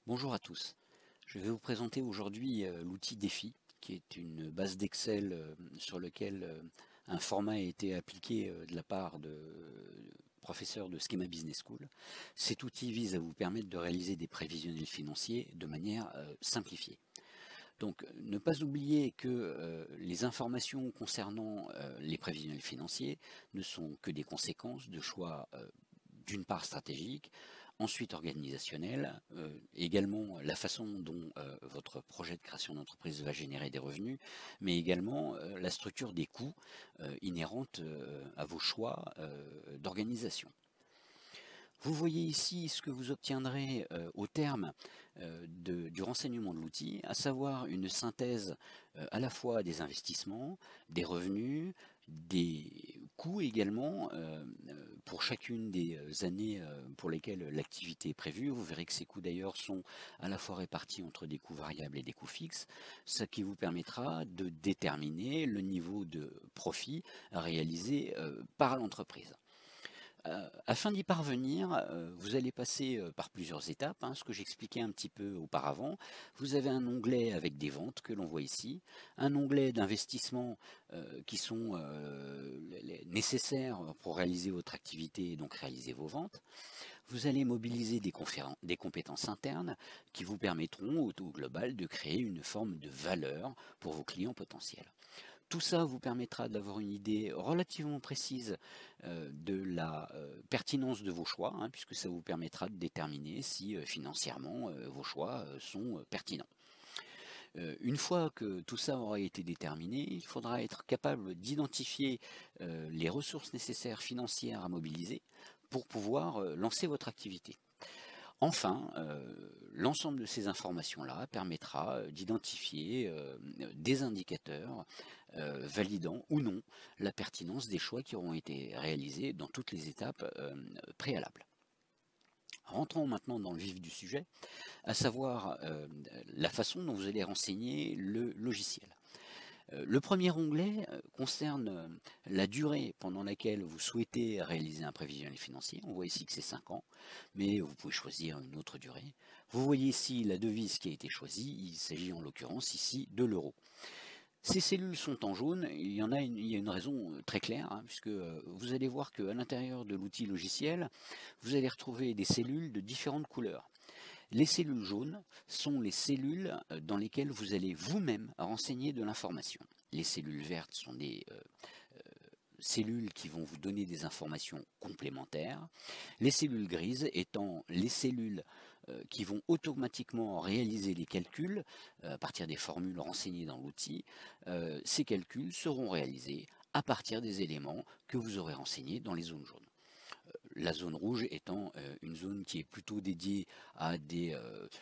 Bonjour à tous. Je vais vous présenter aujourd'hui l'outil Défi, qui est une base d'Excel sur lequel un format a été appliqué de la part de professeurs de Schema Business School. Cet outil vise à vous permettre de réaliser des prévisionnels financiers de manière simplifiée. Donc, ne pas oublier que les informations concernant les prévisionnels financiers ne sont que des conséquences de choix d'une part stratégique, ensuite organisationnel, également la façon dont votre projet de création d'entreprise va générer des revenus, mais également la structure des coûts inhérente à vos choix d'organisation. Vous voyez ici ce que vous obtiendrez au terme du renseignement de l'outil, à savoir une synthèse à la fois des investissements, des revenus, des coûts également pour chacune des années pour lesquelles l'activité est prévue. Vous verrez que ces coûts d'ailleurs sont à la fois répartis entre des coûts variables et des coûts fixes, ce qui vous permettra de déterminer le niveau de profit à réaliser par l'entreprise. Afin d'y parvenir, vous allez passer par plusieurs étapes, ce que j'expliquais un petit peu auparavant. Vous avez un onglet avec des ventes que l'on voit ici, un onglet d'investissement qui sont nécessaires pour réaliser votre activité et donc réaliser vos ventes. Vous allez mobiliser des compétences internes qui vous permettront au global de créer une forme de valeur pour vos clients potentiels. Tout ça vous permettra d'avoir une idée relativement précise de la pertinence de vos choix, puisque ça vous permettra de déterminer si financièrement vos choix sont pertinents. Une fois que tout ça aura été déterminé, il faudra être capable d'identifier les ressources nécessaires financières à mobiliser pour pouvoir lancer votre activité. Enfin, l'ensemble de ces informations-là permettra d'identifier des indicateurs validant ou non la pertinence des choix qui auront été réalisés dans toutes les étapes préalables. Rentrons maintenant dans le vif du sujet, à savoir la façon dont vous allez renseigner le logiciel. Le premier onglet concerne la durée pendant laquelle vous souhaitez réaliser un prévisionnel financier. On voit ici que c'est 5 ans, mais vous pouvez choisir une autre durée. Vous voyez ici la devise qui a été choisie. Il s'agit en l'occurrence ici de l'euro. Ces cellules sont en jaune, il y a une raison très claire, puisque vous allez voir qu'à l'intérieur de l'outil logiciel, vous allez retrouver des cellules de différentes couleurs. Les cellules jaunes sont les cellules dans lesquelles vous allez vous-même renseigner de l'information. Les cellules vertes sont des cellules qui vont vous donner des informations complémentaires. Les cellules grises étant les cellules qui vont automatiquement réaliser les calculs à partir des formules renseignées dans l'outil. Ces calculs seront réalisés à partir des éléments que vous aurez renseignés dans les zones jaunes. La zone rouge étant une zone qui est plutôt dédiée à des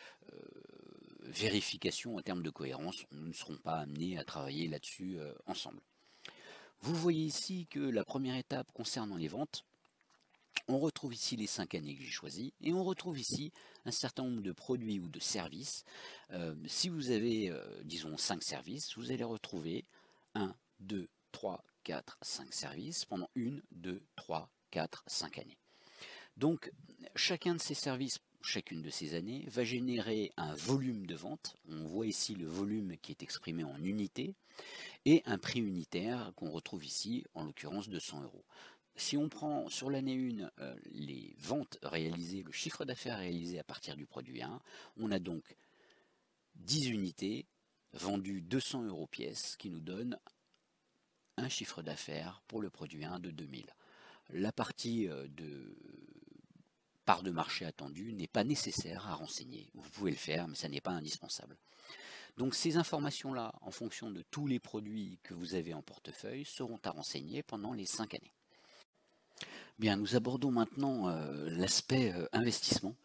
vérifications en termes de cohérence. Nous ne serons pas amenés à travailler là-dessus ensemble. Vous voyez ici que la première étape concernant les ventes, on retrouve ici les 5 années que j'ai choisies et on retrouve ici un certain nombre de produits ou de services. Si vous avez, disons, 5 services, vous allez retrouver 1, 2, 3, 4, 5 services pendant 1, 2, 3, 4, 5 années. Donc, chacun de ces services, chacune de ces années, va générer un volume de vente. On voit ici le volume qui est exprimé en unités et un prix unitaire qu'on retrouve ici, en l'occurrence 200 euros. Si on prend sur l'année 1 les ventes réalisées, le chiffre d'affaires réalisé à partir du produit 1, on a donc 10 unités vendues 200 euros pièce qui nous donne un chiffre d'affaires pour le produit 1 de 2000. La partie de part de marché attendue n'est pas nécessaire à renseigner. Vous pouvez le faire, mais ça n'est pas indispensable. Donc ces informations-là, en fonction de tous les produits que vous avez en portefeuille, seront à renseigner pendant les 5 années. Bien, nous abordons maintenant l'aspect investissement.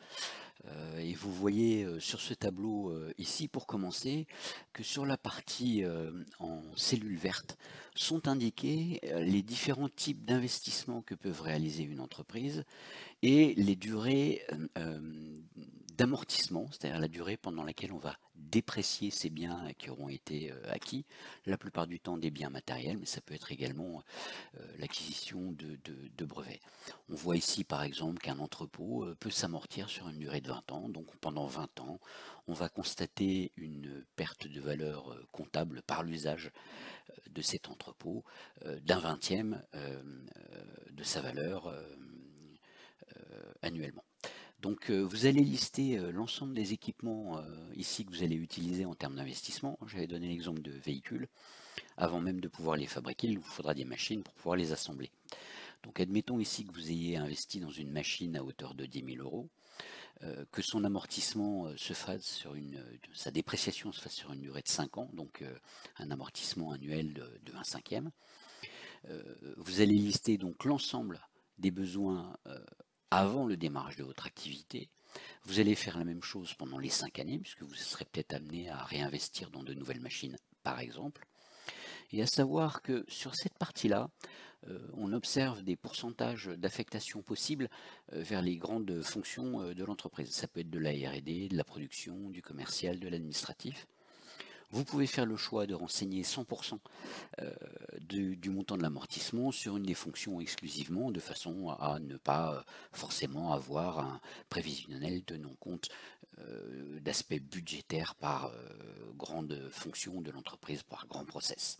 Et vous voyez sur ce tableau ici, pour commencer, que sur la partie en cellules vertes sont indiqués les différents types d'investissements que peuvent réaliser une entreprise et les durées d'amortissement, c'est-à-dire la durée pendant laquelle on va déprécier ces biens qui auront été acquis, la plupart du temps des biens matériels, mais ça peut être également l'acquisition de brevets. On voit ici par exemple qu'un entrepôt peut s'amortir sur une durée de 20 ans, donc pendant 20 ans, on va constater une perte de valeur comptable par l'usage de cet entrepôt d'un 20e de sa valeur annuellement. Donc vous allez lister l'ensemble des équipements ici que vous allez utiliser en termes d'investissement. J'avais donné l'exemple de véhicules. Avant même de pouvoir les fabriquer, il vous faudra des machines pour pouvoir les assembler. Donc admettons ici que vous ayez investi dans une machine à hauteur de 10 000 euros, que son amortissement se fasse sur sa dépréciation se fasse sur une durée de 5 ans, donc un amortissement annuel de 1/5. Vous allez lister donc l'ensemble des besoins avant le démarrage de votre activité. Vous allez faire la même chose pendant les 5 années, puisque vous serez peut-être amené à réinvestir dans de nouvelles machines, par exemple. Et à savoir que sur cette partie-là, on observe des pourcentages d'affectation possibles vers les grandes fonctions de l'entreprise. Ça peut être de la R&D, de la production, du commercial, de l'administratif. Vous pouvez faire le choix de renseigner 100% du montant de l'amortissement sur une des fonctions exclusivement, de façon à ne pas forcément avoir un prévisionnel tenant compte d'aspects budgétaires par grande fonction de l'entreprise, par grand process.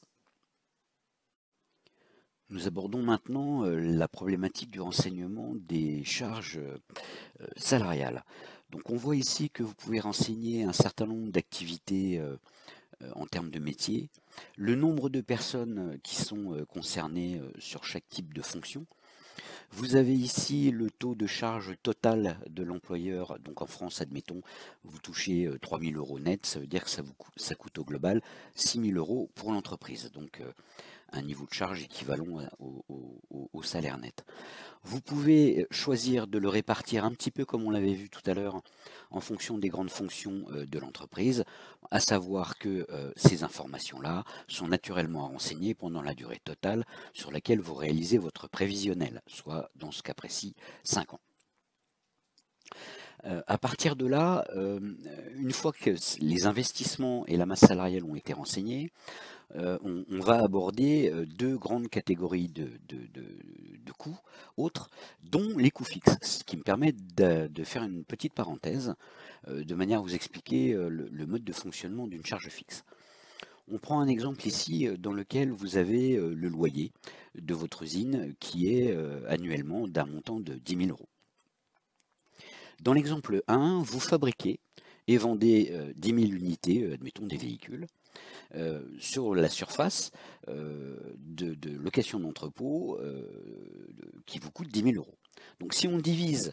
Nous abordons maintenant la problématique du renseignement des charges salariales. Donc on voit ici que vous pouvez renseigner un certain nombre d'activités en termes de métier, le nombre de personnes qui sont concernées sur chaque type de fonction. Vous avez ici le taux de charge total de l'employeur. Donc en France, admettons, vous touchez 3 000 euros net, ça veut dire que ça coûte au global 6 000 euros pour l'entreprise. Donc un niveau de charge équivalent au salaire net. Vous pouvez choisir de le répartir un petit peu comme on l'avait vu tout à l'heure en fonction des grandes fonctions de l'entreprise, à savoir que ces informations-là sont naturellement renseignées pendant la durée totale sur laquelle vous réalisez votre prévisionnel, soit dans ce cas précis 5 ans. À partir de là, une fois que les investissements et la masse salariale ont été renseignés, on va aborder deux grandes catégories de coûts autres, dont les coûts fixes, ce qui me permet de faire une petite parenthèse de manière à vous expliquer le mode de fonctionnement d'une charge fixe. On prend un exemple ici dans lequel vous avez le loyer de votre usine qui est annuellement d'un montant de 10 000 euros. Dans l'exemple 1, vous fabriquez et vendez 10 000 unités, admettons des véhicules, sur la surface de location d'entrepôt qui vous coûte 10 000 euros. Donc si on divise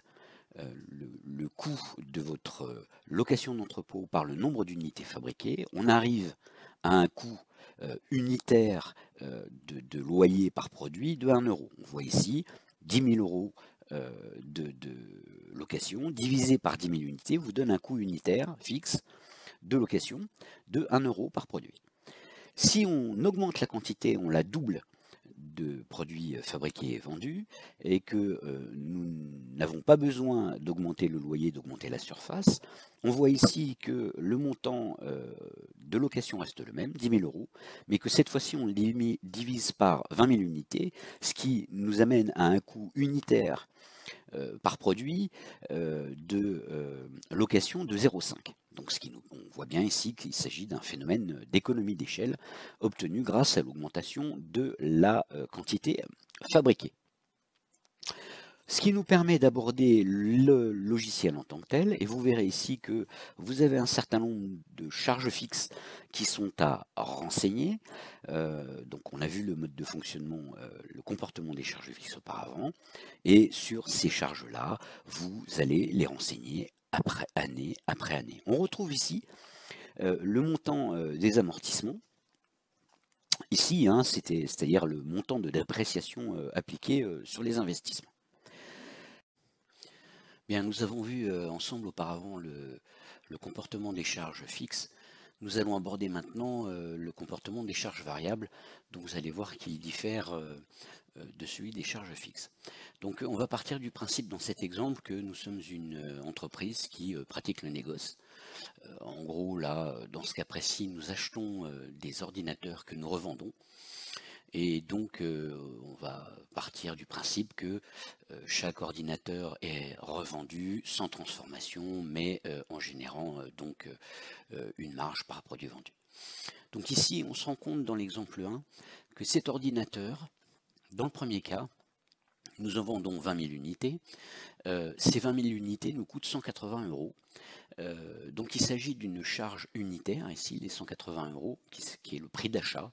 le coût de votre location d'entrepôt par le nombre d'unités fabriquées, on arrive à un coût unitaire de loyer par produit de 1 euro. On voit ici 10 000 euros de location divisé par 10 000 unités vous donne un coût unitaire fixe de location de 1 euro par produit. Si on augmente la quantité, on la double de produits fabriqués et vendus, et que nous n'avons pas besoin d'augmenter le loyer, d'augmenter la surface, on voit ici que le montant de location reste le même, 10 000 euros, mais que cette fois-ci on le divise par 20 000 unités, ce qui nous amène à un coût unitaire par produit de location de 0,5. Donc on voit bien ici qu'il s'agit d'un phénomène d'économie d'échelle obtenu grâce à l'augmentation de la quantité fabriquée. Ce qui nous permet d'aborder le logiciel en tant que tel, et vous verrez ici que vous avez un certain nombre de charges fixes qui sont à renseigner. Donc on a vu le mode de fonctionnement, le comportement des charges fixes auparavant, et sur ces charges-là, vous allez les renseigner année après année. On retrouve ici le montant des amortissements. Ici, c'est-à-dire le montant de dépréciation appliqué sur les investissements. Bien, nous avons vu ensemble auparavant le comportement des charges fixes. Nous allons aborder maintenant le comportement des charges variables, dont vous allez voir qu'il diffère de celui des charges fixes. Donc on va partir du principe dans cet exemple que nous sommes une entreprise qui pratique le négoce. En gros, là, dans ce cas précis, nous achetons des ordinateurs que nous revendons. Et donc, on va partir du principe que chaque ordinateur est revendu sans transformation, mais en générant donc une marge par produit vendu. Donc ici, on se rend compte dans l'exemple 1 que cet ordinateur, dans le premier cas, nous en vendons 20 000 unités. Ces 20 000 unités nous coûtent 180 €. Donc il s'agit d'une charge unitaire, ici les 180 €, qui est le prix d'achat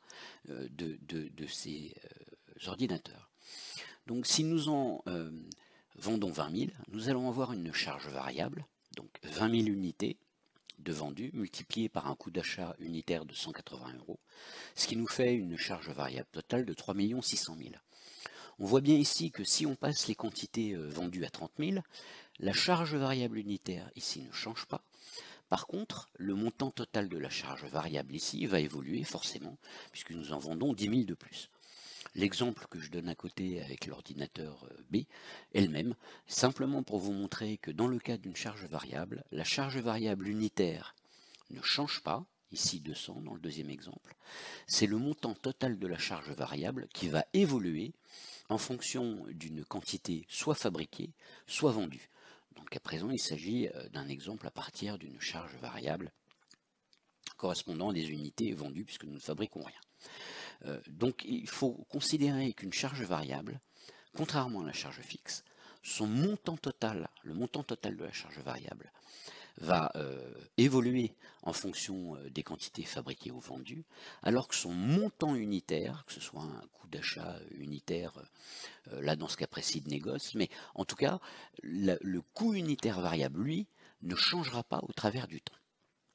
de ces ordinateurs. Donc si nous en vendons 20 000, nous allons avoir une charge variable, donc 20 000 unités de vendus multipliées par un coût d'achat unitaire de 180 €, ce qui nous fait une charge variable totale de 3 600 000. On voit bien ici que si on passe les quantités vendues à 30 000, la charge variable unitaire ici ne change pas. Par contre, le montant total de la charge variable ici va évoluer forcément, puisque nous en vendons 10 000 de plus. L'exemple que je donne à côté avec l'ordinateur B est le même, simplement pour vous montrer que dans le cas d'une charge variable, la charge variable unitaire ne change pas, ici 200 dans le deuxième exemple, c'est le montant total de la charge variable qui va évoluer en fonction d'une quantité soit fabriquée, soit vendue. Donc à présent, il s'agit d'un exemple à partir d'une charge variable correspondant à des unités vendues puisque nous ne fabriquons rien. Donc il faut considérer qu'une charge variable, contrairement à la charge fixe, son montant total, le montant total de la charge variable, va évoluer en fonction des quantités fabriquées ou vendues, alors que son montant unitaire, que ce soit un coût d'achat unitaire, là dans ce cas précis de négoce, mais en tout cas, le coût unitaire variable, lui, ne changera pas au travers du temps.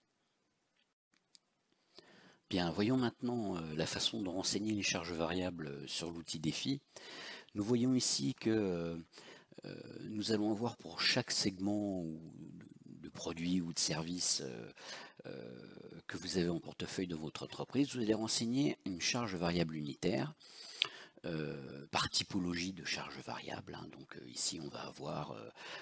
Bien, voyons maintenant la façon de renseigner les charges variables sur l'outil défi. Nous voyons ici que nous allons avoir pour chaque segment de produits ou de services que vous avez en portefeuille de votre entreprise, vous allez renseigner une charge variable unitaire par typologie de charge variable. Hein. Donc ici, on va avoir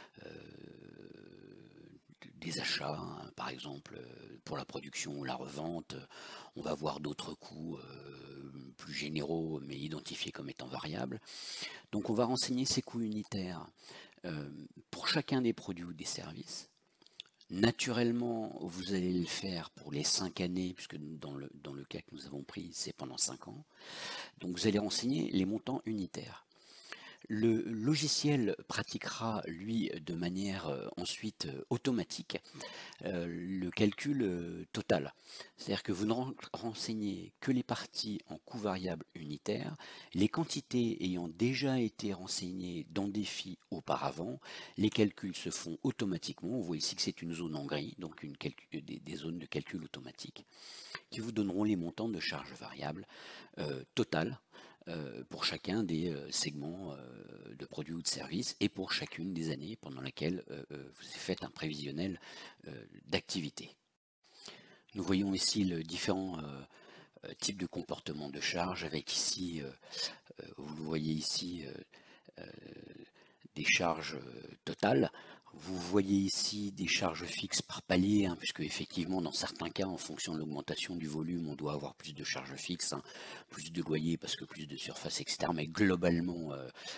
des achats, hein, par exemple pour la production ou la revente. On va avoir d'autres coûts plus généraux, mais identifiés comme étant variables. Donc on va renseigner ces coûts unitaires pour chacun des produits ou des services. Naturellement, vous allez le faire pour les 5 années, puisque dans le cas que nous avons pris, c'est pendant 5 ans. Donc vous allez renseigner les montants unitaires. Le logiciel pratiquera, lui, de manière ensuite automatique, le calcul total. C'est-à-dire que vous ne renseignez que les parties en coût variable unitaire, les quantités ayant déjà été renseignées dans Défi auparavant, les calculs se font automatiquement. On voit ici que c'est une zone en gris, donc des zones de calcul automatique, qui vous donneront les montants de charges variables totales pour chacun des segments de produits ou de services et pour chacune des années pendant lesquelles vous faites un prévisionnel d'activité. Nous voyons ici les différents types de comportements de charge avec ici, vous le voyez ici, des charges totales. Vous voyez ici des charges fixes par palier, hein, puisque effectivement dans certains cas, en fonction de l'augmentation du volume, on doit avoir plus de charges fixes, hein, plus de loyer parce que plus de surface, etc. Mais globalement,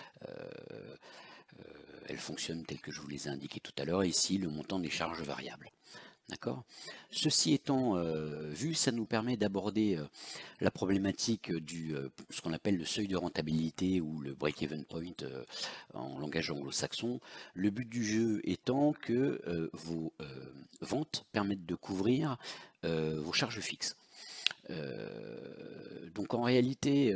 elles fonctionnent telles que je vous les ai indiquées tout à l'heure. Ici, le montant des charges variables. D'accord. Ceci étant vu, ça nous permet d'aborder la problématique du ce qu'on appelle le seuil de rentabilité ou le break-even point en langage anglo-saxon. Le but du jeu étant que vos ventes permettent de couvrir vos charges fixes. Donc en réalité,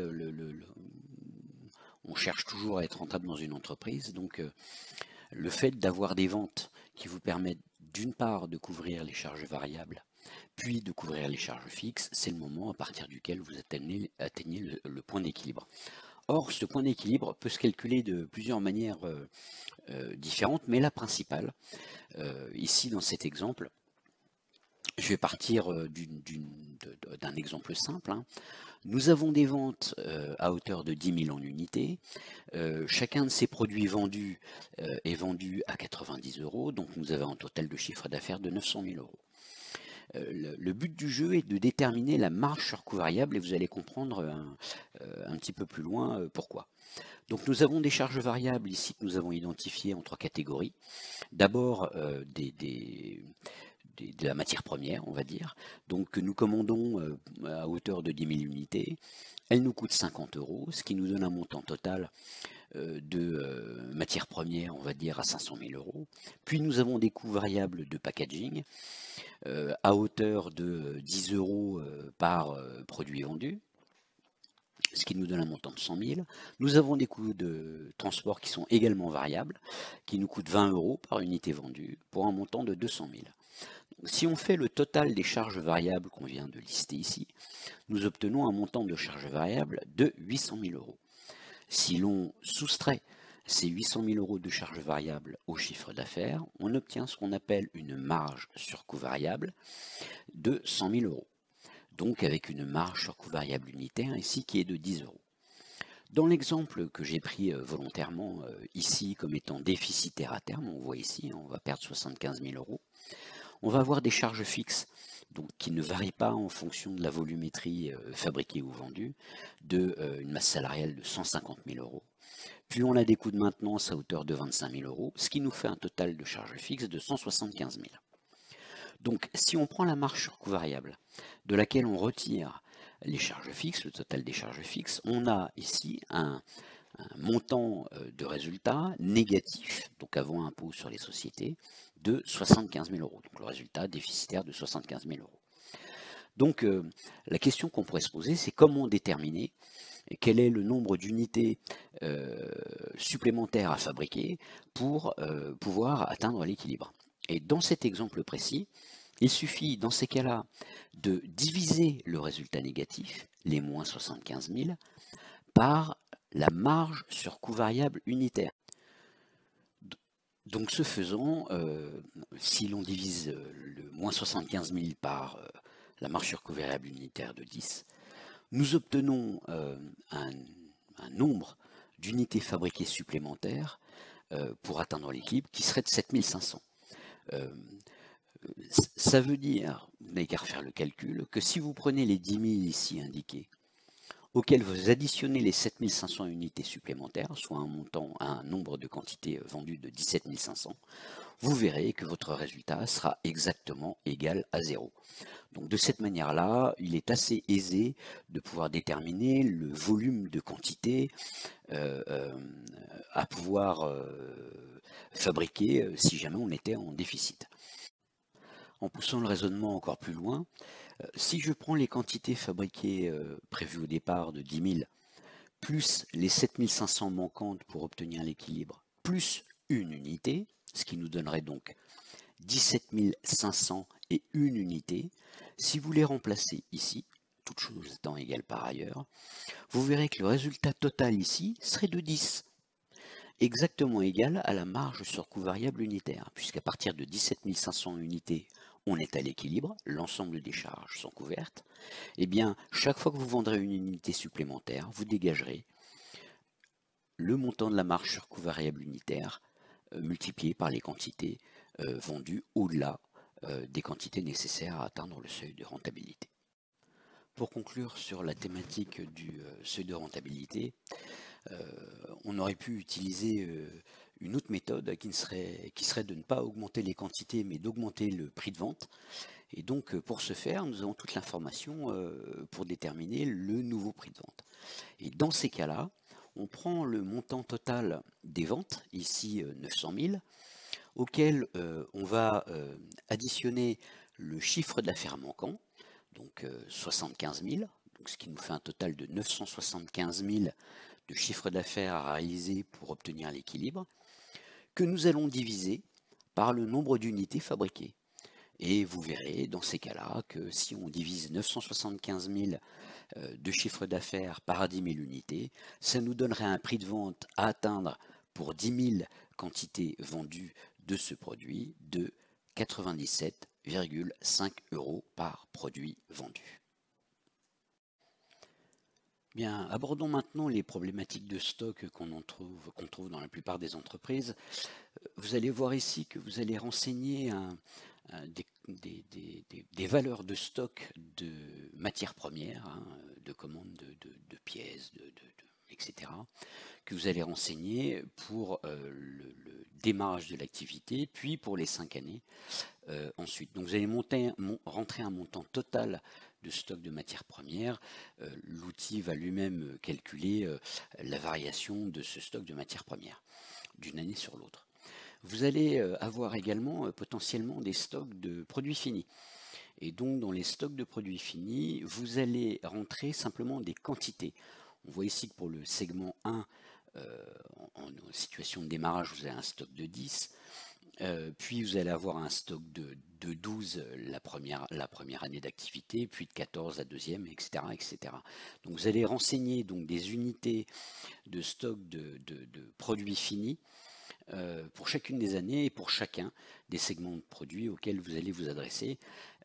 on cherche toujours à être rentable dans une entreprise. Donc le fait d'avoir des ventes qui vous permettent d'une part de couvrir les charges variables, puis de couvrir les charges fixes, c'est le moment à partir duquel vous atteignez le point d'équilibre. Or, ce point d'équilibre peut se calculer de plusieurs manières différentes, mais la principale, ici dans cet exemple, Je vais partir d'un exemple simple, hein. Nous avons des ventes à hauteur de 10 000 en unités. Chacun de ces produits vendus est vendu à 90 euros, donc nous avons un total de chiffre d'affaires de 900 000 euros. Le but du jeu est de déterminer la marge sur coût variable et vous allez comprendre un petit peu plus loin pourquoi. Donc nous avons des charges variables ici que nous avons identifiées en 3 catégories. D'abord de la matière première, on va dire, donc que nous commandons à hauteur de 10 000 unités. Elle nous coûte 50 euros, ce qui nous donne un montant total de matière première, on va dire, à 500 000 euros. Puis nous avons des coûts variables de packaging à hauteur de 10 euros par produit vendu, ce qui nous donne un montant de 100 000. Nous avons des coûts de transport qui sont également variables, qui nous coûtent 20 euros par unité vendue, pour un montant de 200 000. Si on fait le total des charges variables qu'on vient de lister ici, nous obtenons un montant de charges variables de 800 000 euros. Si l'on soustrait ces 800 000 euros de charges variables au chiffre d'affaires, on obtient ce qu'on appelle une marge sur coût variable de 100 000 euros. Donc avec une marge sur coût variable unitaire ici qui est de 10 euros. Dans l'exemple que j'ai pris volontairement ici comme étant déficitaire à terme, on voit ici, on va perdre 75 000 euros. On va avoir des charges fixes donc, qui ne varient pas en fonction de la volumétrie fabriquée ou vendue, une masse salariale de 150 000 euros. Puis on a des coûts de maintenance à hauteur de 25 000 euros, ce qui nous fait un total de charges fixes de 175 000. Donc si on prend la marge sur coût variable, de laquelle on retire les charges fixes, le total des charges fixes, on a ici un montant de résultat négatif, donc avant impôt sur les sociétés, de 75 000 euros. Donc le résultat déficitaire de 75 000 euros. Donc la question qu'on pourrait se poser, c'est comment déterminer quel est le nombre d'unités supplémentaires à fabriquer pour pouvoir atteindre l'équilibre. Et dans cet exemple précis, il suffit dans ces cas-là de diviser le résultat négatif, les moins 75 000, par la marge sur coût variable unitaire. Donc ce faisant, si l'on divise le moins 75 000 par la marge sur coût variable unitaire de 10, nous obtenons un nombre d'unités fabriquées supplémentaires pour atteindre l'équilibre qui serait de 7500. Ça veut dire, vous n'avez qu'à refaire le calcul, que si vous prenez les 10 000 ici indiqués, auxquels vous additionnez les 7500 unités supplémentaires, soit un nombre de quantités vendues de 17 500, vous verrez que votre résultat sera exactement égal à 0. Donc de cette manière-là, il est assez aisé de pouvoir déterminer le volume de quantité à pouvoir fabriquer si jamais on était en déficit. En poussant le raisonnement encore plus loin, si je prends les quantités fabriquées prévues au départ de 10 000, plus les 7500 manquantes pour obtenir l'équilibre, plus une unité, ce qui nous donnerait donc 17 500 et une unité, si vous les remplacez ici, toutes choses étant égales par ailleurs, vous verrez que le résultat total ici serait de 10, exactement égal à la marge sur coût variable unitaire, puisqu'à partir de 17 500 unités, on est à l'équilibre, l'ensemble des charges sont couvertes. Eh bien, chaque fois que vous vendrez une unité supplémentaire, vous dégagerez le montant de la marge sur coût variable unitaire multiplié par les quantités vendues au-delà des quantités nécessaires à atteindre le seuil de rentabilité. Pour conclure sur la thématique du seuil de rentabilité, on aurait pu utiliser une autre méthode qui serait de ne pas augmenter les quantités mais d'augmenter le prix de vente. Et donc pour ce faire, nous avons toute l'information pour déterminer le nouveau prix de vente. Et dans ces cas-là, on prend le montant total des ventes, ici 900 000, auquel on va additionner le chiffre d'affaires manquant, donc 75 000, donc ce qui nous fait un total de 975 000 de chiffre d'affaires à réaliser pour obtenir l'équilibre, que nous allons diviser par le nombre d'unités fabriquées. Et vous verrez dans ces cas-là que si on divise 975 000 de chiffre d'affaires par 10 000 unités, ça nous donnerait un prix de vente à atteindre pour 10 000 quantités vendues de ce produit de 97 8,5 € par produit vendu. Bien, abordons maintenant les problématiques de stock qu'on trouve dans la plupart des entreprises. Vous allez voir ici que vous allez renseigner des valeurs de stock de matières premières, de commandes de pièces, etc., que vous allez renseigner pour le démarrage de l'activité, puis pour les 5 années ensuite. Donc vous allez rentrer un montant total de stock de matières premières. L'outil va lui-même calculer la variation de ce stock de matières premières d'une année sur l'autre. Vous allez avoir également potentiellement des stocks de produits finis. Et donc dans les stocks de produits finis, vous allez rentrer simplement des quantités. On voit ici que pour le segment 1, en situation de démarrage, vous avez un stock de 10. Puis vous allez avoir un stock de 12 la première année d'activité, puis de 14 la deuxième, etc., etc. Donc vous allez renseigner donc des unités de stock de produits finis pour chacune des années et pour chacun des segments de produits auxquels vous allez vous adresser.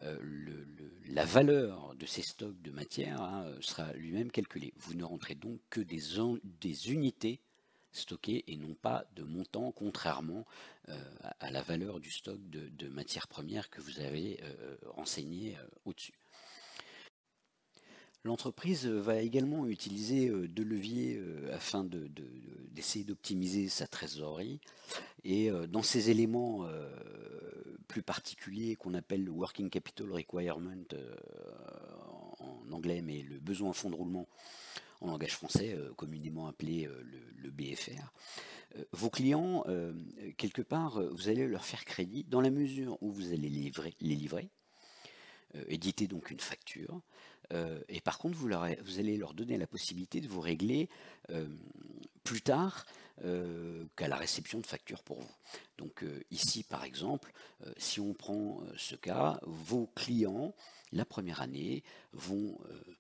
La valeur de ces stocks de matière sera lui-même calculée. Vous ne rentrez donc que des unités stockées et non pas de montants, contrairement à la valeur du stock de matières premières que vous avez renseigné au-dessus. L'entreprise va également utiliser deux leviers afin d'essayer d'optimiser sa trésorerie. Et dans ces éléments plus particuliers qu'on appelle le Working Capital Requirement en anglais, mais le besoin en fonds de roulement en langage français, communément appelé le BFR, vos clients, quelque part, vous allez leur faire crédit dans la mesure où vous allez les livrer, éditer donc une facture, et par contre vous allez leur donner la possibilité de vous régler plus tard qu'à la réception de facture pour vous. Donc ici par exemple, si on prend ce cas, vos clients la première année vont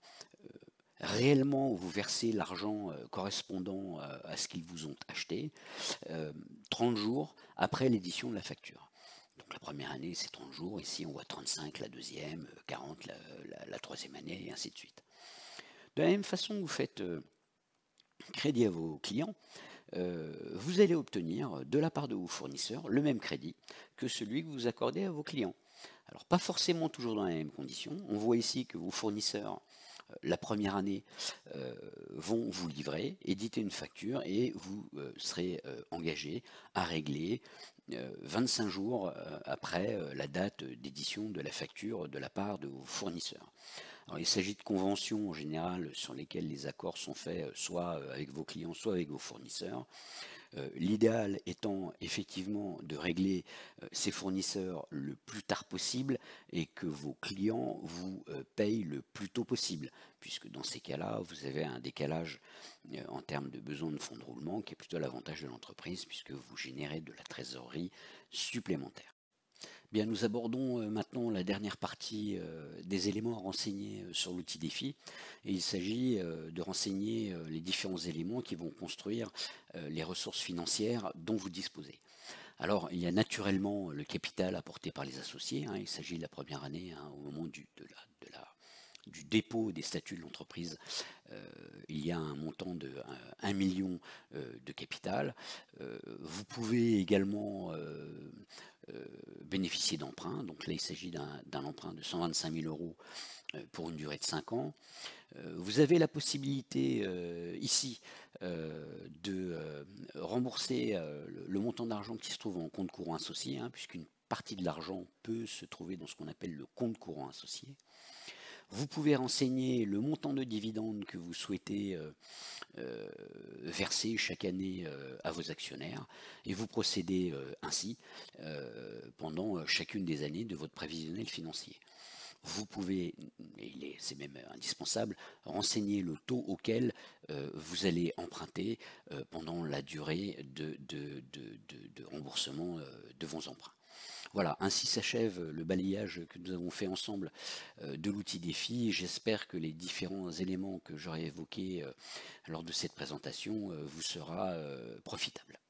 réellement vous verser l'argent correspondant à ce qu'ils vous ont acheté 30 jours après l'édition de la facture. Donc la première année c'est 30 jours, ici on voit 35 la deuxième, 40 la troisième année et ainsi de suite. De la même façon vous faites crédit à vos clients, vous allez obtenir de la part de vos fournisseurs le même crédit que celui que vous accordez à vos clients. Alors pas forcément toujours dans les mêmes conditions. On voit ici que vos fournisseurs la première année vont vous livrer, éditer une facture et vous serez engagé à régler 25 jours après la date d'édition de la facture de la part de vos fournisseurs. Alors, il s'agit de conventions en général sur lesquelles les accords sont faits soit avec vos clients, soit avec vos fournisseurs. L'idéal étant effectivement de régler ces fournisseurs le plus tard possible et que vos clients vous payent le plus tôt possible, puisque dans ces cas-là, vous avez un décalage en termes de besoin de fonds de roulement qui est plutôt à l'avantage de l'entreprise, puisque vous générez de la trésorerie supplémentaire. Bien, nous abordons maintenant la dernière partie des éléments à renseigner sur l'outil défi. Et il s'agit de renseigner les différents éléments qui vont construire les ressources financières dont vous disposez. Alors, il y a naturellement le capital apporté par les associés. Il s'agit de la première année, au moment du dépôt des statuts de l'entreprise, il y a un montant de 1 million de capital. Vous pouvez également bénéficier d'emprunts. Donc là, il s'agit d'un emprunt de 125 000 € pour une durée de 5 ans. Vous avez la possibilité ici de rembourser le montant d'argent qui se trouve en compte courant associé, puisqu'une partie de l'argent peut se trouver dans ce qu'on appelle le compte courant associé. Vous pouvez renseigner le montant de dividendes que vous souhaitez verser chaque année à vos actionnaires et vous procédez ainsi pendant chacune des années de votre prévisionnel financier. Vous pouvez, et c'est même indispensable, renseigner le taux auquel vous allez emprunter pendant la durée de remboursement de vos emprunts. Voilà, ainsi s'achève le balayage que nous avons fait ensemble de l'outil défi. J'espère que les différents éléments que j'aurai évoqués lors de cette présentation vous sera profitable.